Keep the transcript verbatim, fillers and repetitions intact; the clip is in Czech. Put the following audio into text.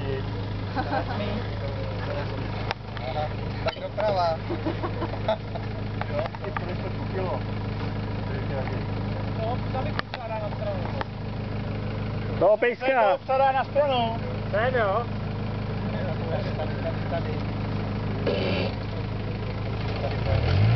Nic. Aha, tak doprava. Jo, ty půjdeš to kilo. No, tady předá na stranu. To pejska. Předá na stranu. Tady jo. Tady, tady, tady. Tady, tady.